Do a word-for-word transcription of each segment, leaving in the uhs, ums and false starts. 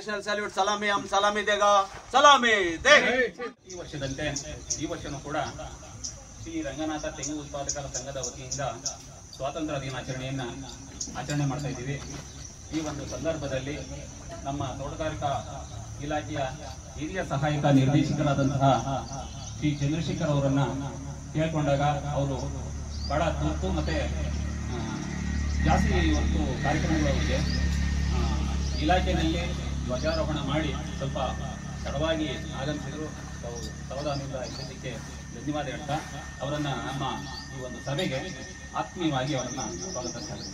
National salute ಸಲಾಮಿ ಹಮ್ ಸಲಾಮಿ ದೇಗ ಸಲಾಮಿ ದೇ. ಈ ವರ್ಷದಂತೆ ಈ ವರ್ಷನೂ ಕೂಡ ಶ್ರೀ ರಂಗನಾಥ ತೆಂಗು ಉತ್ಪಾದಕರ ಸಂಘದ ವತಿಯಿಂದ ಸ್ವಾತಂತ್ರ್ಯ ದಿನಾಚರಣೆಯನ್ನ ಆಚರಣೆ ಮಾಡ್ತಾ ಇದ್ದೀವಿ. ಈ ಒಂದು ಸಂದರ್ಭದಲ್ಲಿ ನಮ್ಮ ತೋಟಗಾರಿಕಾ ಇಲಾಖೆಯ ಹಿರಿಯ ಸಹಾಯಕ ನಿರ್ದೇಶಕರಾದಂತಹ ಶ್ರೀ ಚಂದ್ರಶೇಖರ್ ಅವರನ್ನ ಕೇಳ್ಕೊಂಡಾಗ ಅವರು ಬಹಳ ತುರ್ತು ಮತ್ತೆ ಜಾಸ್ತಿ ಇವತ್ತು ಕಾರ್ಯಕ್ರಮಗಳಿಗೆ ಇಲಾಖೆಯಲ್ಲಿ ಧ್ವಜಾರೋಹಣ ಮಾಡಿ ಸ್ವಲ್ಪ ತಡವಾಗಿ ಆಗಮಿಸಿದ್ರು. ಸವಧಾನದಿಂದ ಇದ್ದಕ್ಕೆ ಧನ್ಯವಾದ ಹೇಳ್ತಾ ಅವರನ್ನ ನಮ್ಮ ಈ ಒಂದು ಸಭೆಗೆ ಆತ್ಮೀಯವಾಗಿ ಅವರನ್ನ ಸ್ವಾಗತಿಸ್ತಾರೆ.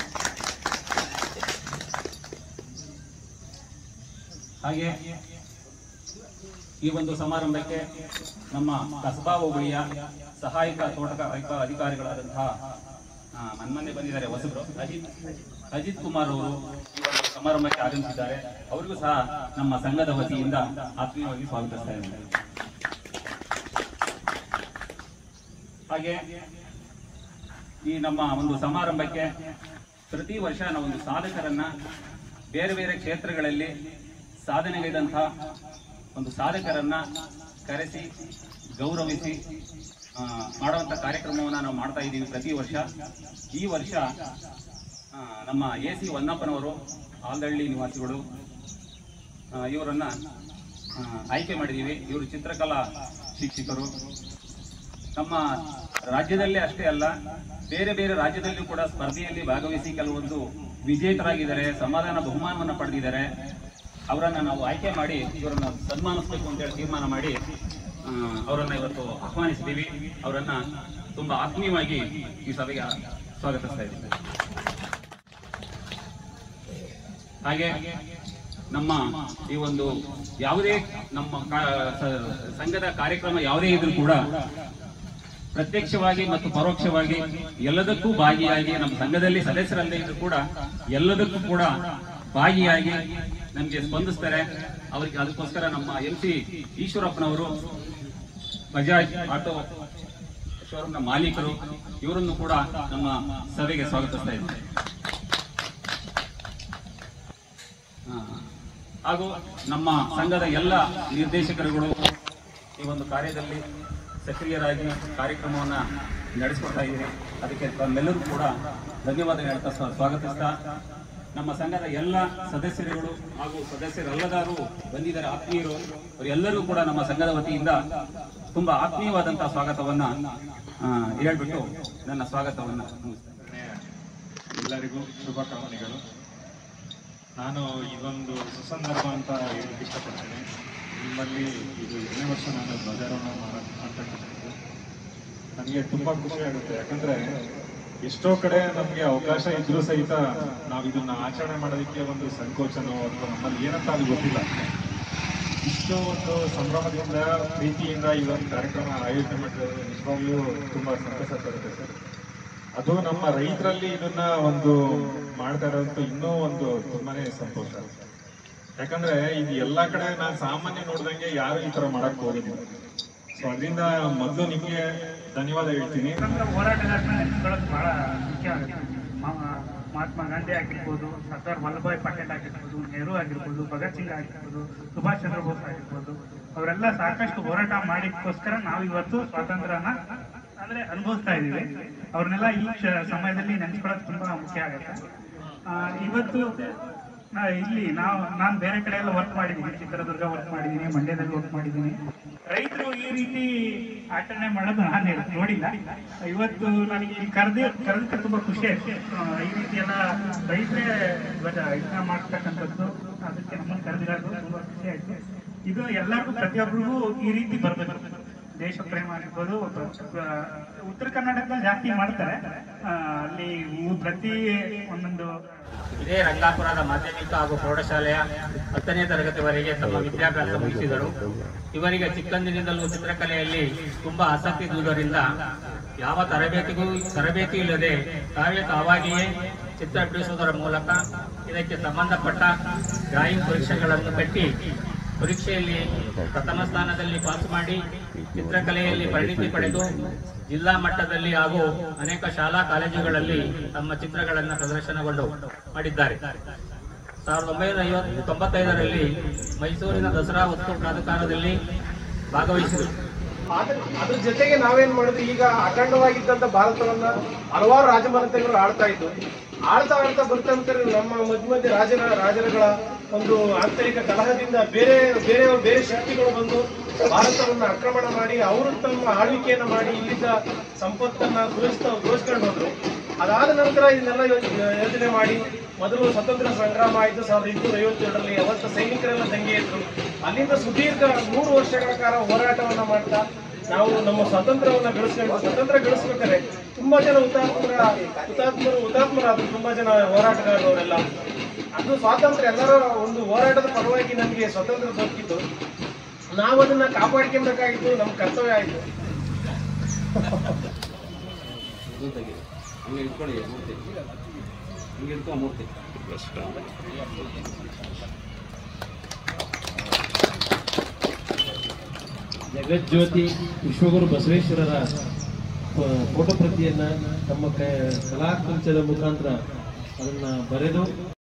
ಹಾಗೆ ಈ ಒಂದು ಸಮಾರಂಭಕ್ಕೆ ನಮ್ಮ ಕಸಬಾ ಹೋಬಳಿಯ ಸಹಾಯಕ ತೋಟಗಾರಿಕಾ ಅಧಿಕಾರಿಗಳಾದಂತಹ ಮನ್ಮನೆ ಬಂದಿದ್ದಾರೆ ಹೊಸಬ್ರು ಅಜಿತ್ ಅಜಿತ್ ಕುಮಾರ್ ಅವರು ಈ ಒಂದು ಸಮಾರಂಭಕ್ಕೆ ಆಗಮಿಸಿದ್ದಾರೆ. ಅವರಿಗೂ ಸಹ ನಮ್ಮ ಸಂಘದ ವತಿಯಿಂದ ಆತ್ಮೀಯವಾಗಿ ಸ್ವಾಗತಿಸ್ತಾ ಇದ್ದಾರೆ. ಹಾಗೆ ಈ ನಮ್ಮ ಒಂದು ಸಮಾರಂಭಕ್ಕೆ ಪ್ರತಿ ವರ್ಷ ನಾವು ಒಂದು ಸಾಧಕರನ್ನ ಬೇರೆ ಬೇರೆ ಕ್ಷೇತ್ರಗಳಲ್ಲಿ ಸಾಧನೆಗೈದಂತಹ ಒಂದು ಸಾಧಕರನ್ನ ಕರೆಸಿ ಗೌರವಿಸಿ ಮಾಡುವಂತ ಕಾರ್ಯಕ್ರಮವನ್ನ ನಾವು ಮಾಡ್ತಾ ಇದ್ದೀವಿ ಪ್ರತಿ ವರ್ಷ. ಈ ವರ್ಷ ನಮ್ಮ ಎ ಸಿ ಹೊನ್ನಪ್ಪನವರು ಆಲ್ದಳ್ಳಿ ನಿವಾಸಿಗಳು ಇವರನ್ನ ಆಯ್ಕೆ ಮಾಡಿದ್ದೀವಿ. ಇವರು ಚಿತ್ರಕಲಾ ಶಿಕ್ಷಕರು. ನಮ್ಮ ರಾಜ್ಯದಲ್ಲೇ ಅಷ್ಟೇ ಅಲ್ಲ, ಬೇರೆ ಬೇರೆ ರಾಜ್ಯದಲ್ಲೂ ಕೂಡ ಸ್ಪರ್ಧೆಯಲ್ಲಿ ಭಾಗವಹಿಸಿ ಕೆಲವೊಂದು ವಿಜೇತರಾಗಿದ್ದಾರೆ, ಸಮಾಧಾನ ಬಹುಮಾನವನ್ನು ಪಡೆದಿದ್ದಾರೆ. ಅವರನ್ನ ನಾವು ಆಯ್ಕೆ ಮಾಡಿ ಇವರನ್ನ ಸನ್ಮಾನಿಸಬೇಕು ಅಂತ ಹೇಳಿ ತೀರ್ಮಾನ ಮಾಡಿ ಅವರನ್ನ ಇವತ್ತು ಆಹ್ವಾನಿಸಿದ್ದೀವಿ. ಅವರನ್ನ ತುಂಬಾ ಆತ್ಮೀಯವಾಗಿ ಈ ಸಭೆಗೆ ಸ್ವಾಗತಿಸ್ತಾ ಇದ್ದೀವಿ. ಹಾಗೆ ನಮ್ಮ ಈ ಒಂದು ಯಾವುದೇ ನಮ್ಮ ಸಂಘದ ಕಾರ್ಯಕ್ರಮ ಯಾವುದೇ ಇದ್ರೂ ಕೂಡ ಪ್ರತ್ಯಕ್ಷವಾಗಿ ಮತ್ತು ಪರೋಕ್ಷವಾಗಿ ಎಲ್ಲದಕ್ಕೂ ಭಾಗಿಯಾಗಿ ನಮ್ಮ ಸಂಘದಲ್ಲಿ ಸದಸ್ಯರಲ್ಲೇ ಇದ್ರು ಕೂಡ ಎಲ್ಲದಕ್ಕೂ ಕೂಡ ಭಾಗಿಯಾಗಿ ನಮಗೆ ಸ್ಪಂದಿಸ್ತಾರೆ. ಅವರಿಗೆ ಅದಕ್ಕೋಸ್ಕರ ನಮ್ಮ ಎಂ ಸಿ ಈಶ್ವರಪ್ಪನವರು ಬಜಾಜ್ ಆಟೋ ಶೋರೂಮ್ನ ಮಾಲೀಕರು, ಇವರನ್ನು ಕೂಡ ನಮ್ಮ ಸಭೆಗೆ ಸ್ವಾಗತಿಸ್ತಾ ಇದ್ದಾರೆ. ಹಾಗೂ ನಮ್ಮ ಸಂಘದ ಎಲ್ಲ ನಿರ್ದೇಶಕರುಗಳು ಈ ಒಂದು ಕಾರ್ಯದಲ್ಲಿ ಸಕ್ರಿಯರಾಗಿ ಕಾರ್ಯಕ್ರಮವನ್ನ ನಡೆಸಿಕೊಡ್ತಾ ಇದ್ದೀರಿ. ಅದಕ್ಕೆ ತಮ್ಮೆಲ್ಲರೂ ಕೂಡ ಧನ್ಯವಾದ ಹೇಳ್ತಾ ಸ್ವಾಗತಿಸ್ತಾ ನಮ್ಮ ಸಂಘದ ಎಲ್ಲ ಸದಸ್ಯರುಗಳು ಹಾಗೂ ಸದಸ್ಯರೆಲ್ಲರೂ ಬಂದಿದ್ದಾರೆ, ಆತ್ಮೀಯರು, ಅವರೆಲ್ಲರೂ ಕೂಡ ನಮ್ಮ ಸಂಘದ ವತಿಯಿಂದ ತುಂಬಾ ಆತ್ಮೀಯವಾದಂತಹ ಸ್ವಾಗತವನ್ನ ಹೇಳ್ಬಿಟ್ಟು ನನ್ನ ಸ್ವಾಗತವನ್ನ ಮುಗಿಸ್ತೇನೆ. ಎಲ್ಲರಿಗೂ ಶುಭಕಾಮನೆಗಳು. ನಾನು ಇದೊಂದು ಸುಸಂದರ್ಭ ಅಂತ ಹೇಳಕ್ಕೆ ಇಷ್ಟಪಡ್ತೇನೆ. ನಿಮ್ಮಲ್ಲಿ ಇದು ಎರಡನೇ ವರ್ಷ ನಾನು ಧ್ವಜಾರೋಹಣ ಮಾಡ್ತಕ್ಕಂಥದ್ದು ನನಗೆ ತುಂಬಾ ಖುಷಿ ಆಗುತ್ತೆ. ಯಾಕಂದ್ರೆ ಎಷ್ಟೋ ಕಡೆ ನಮಗೆ ಅವಕಾಶ ಇದ್ರೂ ಸಹಿತ ನಾವು ಇದನ್ನ ಆಚರಣೆ ಮಾಡೋದಕ್ಕೆ ಒಂದು ಸಂಕೋಚನೋ ಅಥವಾ ನಮ್ಮಲ್ಲಿ ಏನಂತ ಅದು ಗೊತ್ತಿಲ್ಲ. ಇಷ್ಟು ಒಂದು ಸಂಭ್ರಮದಿಂದ ಪ್ರೀತಿಯಿಂದ ಈ ಒಂದು ಕಾರ್ಯಕ್ರಮ ಆಯೋಜನೆ ಮಾಡಿರೋದು ನಿಜವಾಗ್ಲೂ ತುಂಬಾ ಸಂತಸ ತರುತ್ತೆ ಸರ್. ಅದು ನಮ್ಮ ರೈತರಲ್ಲಿ ಇದನ್ನ ಒಂದು ಮಾಡ್ತಾ ಇರೋದು ಇನ್ನೂ ಒಂದು ತುಂಬಾನೇ ಸಂತೋಷ. ಯಾಕಂದ್ರೆ ಇದು ಎಲ್ಲಾ ಕಡೆ ನಾನು ಸಾಮಾನ್ಯ ನೋಡ್ದಂಗೆ ಯಾರು ಈ ತರ ಮಾಡಕ್ ಹೋಗಿದ್ದೀನಿ. ಸೊ ಅದರಿಂದ ಮೊದಲು ನಿಮ್ಗೆ ಧನ್ಯವಾದ ಹೇಳ್ತೀನಿ. ಹೋರಾಟಗಾರನ ನೆನೆಸ್ಕೊಳ್ಳೋದು ಬಹಳ ಮುಖ್ಯ ಆಗುತ್ತೆ. ಮಹಾತ್ಮ ಗಾಂಧಿ ಆಗಿರ್ಬೋದು, ಸರ್ದಾರ್ ವಲ್ಲಭಾಯ್ ಪಟೇಲ್ ಆಗಿರ್ಬೋದು, ನೆಹರು ಆಗಿರ್ಬೋದು, ಭಗತ್ ಸಿಂಗ್ ಆಗಿರ್ಬೋದು, ಸುಭಾಷ್ ಚಂದ್ರ ಬೋಸ್ ಆಗಿರ್ಬೋದು, ಅವರೆಲ್ಲ ಸಾಕಷ್ಟು ಹೋರಾಟ ಮಾಡಿದಕ್ಕೋಸ್ಕರ ನಾವು ಇವತ್ತು ಸ್ವಾತಂತ್ರ್ಯನ ಅಂದ್ರೆ ಅನುಭವಿಸ್ತಾ ಇದೀವಿ. ಅವ್ರನ್ನೆಲ್ಲ ಈ ಸಮಯದಲ್ಲಿ ನೆನೆಸ್ಕೊಳ್ಳೋದು ತುಂಬಾ ಮುಖ್ಯ ಆಗುತ್ತೆ. ಇವತ್ತು ಇಲ್ಲಿ ನಾವು ನಾನು ಬೇರೆ ಕಡೆ ಎಲ್ಲ ವರ್ಕ್ ಮಾಡಿದ್ದೀನಿ, ಚಿತ್ರದುರ್ಗ ವರ್ಕ್ ಮಾಡಿದ್ದೀನಿ, ಮಂಡ್ಯದಲ್ಲಿ ವರ್ಕ್ ಮಾಡಿದ್ದೀನಿ. ರೈತರು ಈ ರೀತಿ ಆಚರಣೆ ಮಾಡೋದು ನಾನು ನೋಡಿಲ್ಲ. ಇವತ್ತು ನನಗೆ ಇಲ್ಲಿ ಕರೆದೇ ಕರೆದಕ್ಕೆ ತುಂಬಾ ಖುಷಿ ಆಯ್ತು. ಈ ರೀತಿ ಎಲ್ಲ ರೈತರೇ ಇದನ್ನ ಮಾಡ್ತಕ್ಕಂಥದ್ದು, ಅದಕ್ಕೆ ನಮ್ಮನ್ನು ಕರೆದಿರೋದು ತುಂಬಾ ಖುಷಿ ಆಯ್ತು. ಇದು ಎಲ್ಲರಿಗೂ ಪ್ರತಿಯೊಬ್ಬರಿಗೂ ಈ ರೀತಿ ಬರ್ಬೇಕು. ದೇಶ ಪ್ರೇಮ ಆಗಿರ್ಬೋದು. ಉತ್ತರ ಕರ್ನಾಟಕದಲ್ಲಿ ಜಾಸ್ತಿ ಮಾಡ್ತಾರೆ. ಅಲ್ಲಿ ಪ್ರತಿ ಒಂದೊಂದು ಇದೇ ರಂಗಾಪುರದ ಮಾಧ್ಯಮಿಕ ಹಾಗೂ ಪ್ರೌಢಶಾಲೆಯ ಹತ್ತನೇ ತರಗತಿವರೆಗೆ ತಮ್ಮ ವಿದ್ಯಾಭ್ಯಾಸ ಮುಗಿಸಿದರು. ಇವರಿಗೆ ಚಿಕ್ಕಂದಿನಿಂದಲೂ ಚಿತ್ರಕಲೆಯಲ್ಲಿ ತುಂಬಾ ಆಸಕ್ತಿ ಇರುವುದರಿಂದ ಯಾವ ತರಬೇತಿಗೂ ತರಬೇತಿ ಇಲ್ಲದೆ ತಾವೇ ತಾವಾಗಿಯೇ ಚಿತ್ರ ಬಿಡಿಸುವುದರ ಮೂಲಕ ಇದಕ್ಕೆ ಸಂಬಂಧಪಟ್ಟ ಡ್ರಾಯಿಂಗ್ ಪರೀಕ್ಷೆಗಳನ್ನು ಕಟ್ಟಿ ಪರೀಕ್ಷೆಯಲ್ಲಿ ಪ್ರಥಮ ಸ್ಥಾನದಲ್ಲಿ ಪಾಸ್ ಮಾಡಿ ಚಿತ್ರಕಲೆಯಲ್ಲಿ ಪರಿಣಿತಿ ಪಡೆದು ಜಿಲ್ಲಾ ಮಟ್ಟದಲ್ಲಿ ಹಾಗೂ ಅನೇಕ ಶಾಲಾ ಕಾಲೇಜುಗಳಲ್ಲಿ ತಮ್ಮ ಚಿತ್ರಗಳನ್ನು ಪ್ರದರ್ಶನಗೊಂಡು ಮಾಡಿದ್ದಾರೆ. ಸಾವಿರದ ಒಂಬೈನೂರ ಐವತ್ತು ತೊಂಬತ್ತೈದರಲ್ಲಿ ಮೈಸೂರಿನ ದಸರಾ ಉತ್ಸವ ಪ್ರಾಧಿಕಾರದಲ್ಲಿ ಭಾಗವಹಿಸಿದರು. ಅದ್ರ ಜೊತೆಗೆ ನಾವೇನ್ ಮಾಡಿದ್ವಿ, ಈಗ ಅಖಂಡವಾಗಿದ್ದಂತ ಭಾರತವನ್ನ ಹಲವಾರು ರಾಜಮನೆತನಗಳು ಆಳ್ತಾ ಇದ್ದು ಆಳ್ತಾ ಆಳ್ತಾ ಬರ್ತಂತ ನಮ್ಮ ಮಧ್ಯ ಮಧ್ಯೆ ರಾಜರ ರಾಜರುಗಳ ಒಂದು ಆಂತರಿಕ ಕಲಹದಿಂದ ಬೇರೆ ಬೇರೆ ಬೇರೆ ಶಕ್ತಿಗಳು ಬಂದು ಭಾರತವನ್ನ ಆಕ್ರಮಣ ಮಾಡಿ ಅವರು ತಮ್ಮ ಆಳ್ವಿಕೆಯನ್ನ ಮಾಡಿ ಇಲ್ಲಿದ್ದ ಸಂಪತ್ತನ್ನ ದೋಚ್ತಾ ದೋಚ್ಕೊಂಡು ಹೋದ್ರು. ಅದಾದ ನಂತರ ಇದನ್ನೆಲ್ಲ ಯೋಜನೆ ಮಾಡಿ ಮೊದಲು ಸ್ವತಂತ್ರ ಸಂಗ್ರಾಮ ಆಯಿತು ಸಾವಿರದ ಎಂಟುನೂರ ಐವತ್ತೇಳರಲ್ಲಿ. ಅವತ್ತ ಸೈನಿಕರೆಲ್ಲ ದಂಗೆ ಇದ್ರು. ಅಲ್ಲಿಂದ ಸುದೀರ್ಘ ಮೂರು ವರ್ಷಗಳ ಕಾಲ ಹೋರಾಟವನ್ನ ಮಾಡ್ತಾ ನಾವು ನಮ್ಮ ಸ್ವಾತಂತ್ರ್ಯವನ್ನ ಗಳಿಸ್ಕೊಂಡು ಸ್ವತಂತ್ರ ಗಳಿಸ್ಬೇಕಾದ್ರೆ ತುಂಬಾ ಜನ ಹುತಾತ್ಮರ ಹುತಾತ್ಮರು ಹುತಾತ್ಮರಾದ್ರು ತುಂಬಾ ಜನ ಹೋರಾಟಗಾರರವರೆಲ್ಲ. ಅದು ಸ್ವಾತಂತ್ರ್ಯ ಎಲ್ಲರ ಒಂದು ಹೋರಾಟದ ಪರವಾಗಿ ನಮಗೆ ಸ್ವತಂತ್ರ ದೊರಕಿತ್ತು. ನಾವು ಅದನ್ನ ಕಾಪಾಡ್ಕೊಬೇಕಾಗಿತ್ತು, ನಮ್ಮ ಕರ್ತವ್ಯ ಆಯಿತು. ಹಂಗೆ ಇಟ್ಕೊಳ್ಳಿ ಮೂರ್ತಿ, ಹಿಂಗೆ ಇಟ್ಕೊ ಮೂರ್ತಿ. ಜಗಜ್ಯೋತಿ ವಿಶ್ವಗುರು ಬಸವೇಶ್ವರರ ಫೋಟೋ ಪ್ರತಿಯನ್ನ ತಮ್ಮ ಕಲಾಕುಂಚದ ಮುಖಾಂತರ ಅದನ್ನ ಬರೆದು